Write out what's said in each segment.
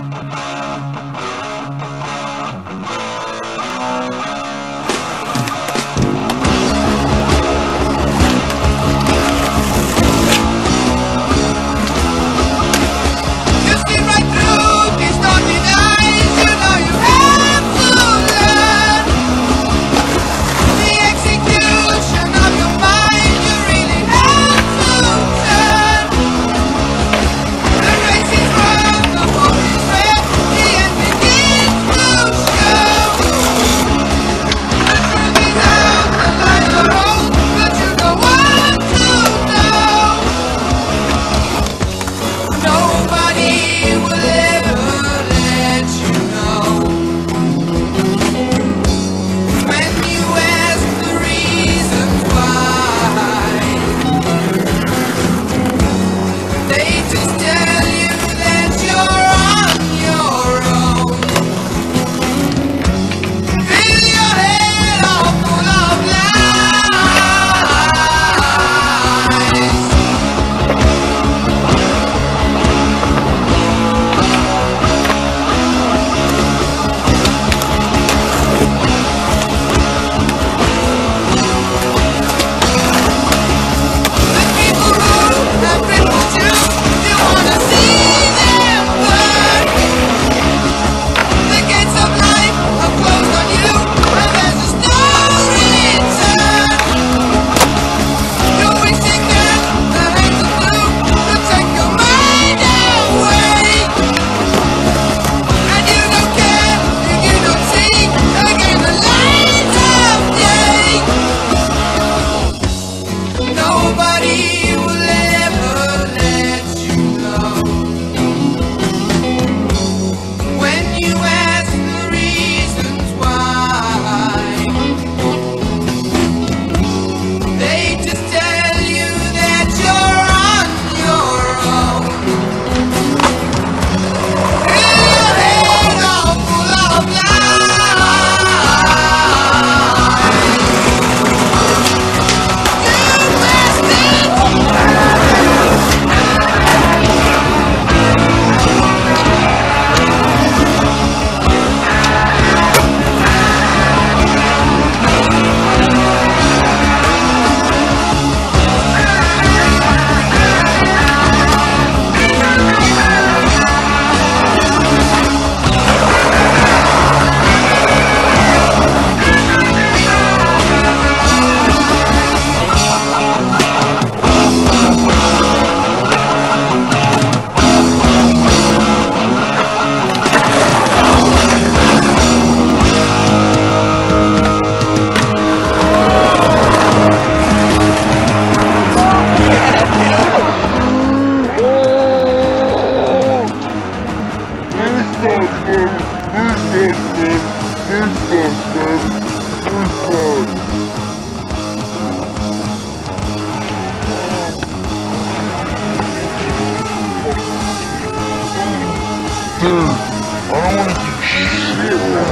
Dude, I don't want to do shit now,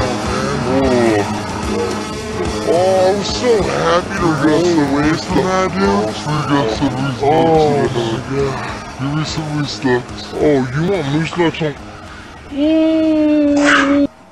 man. Oh, I was so happy to get some waste from that, dude. We got some moose nuts. Oh my god. Give me some moose nuts. Oh, you want moose nuts on...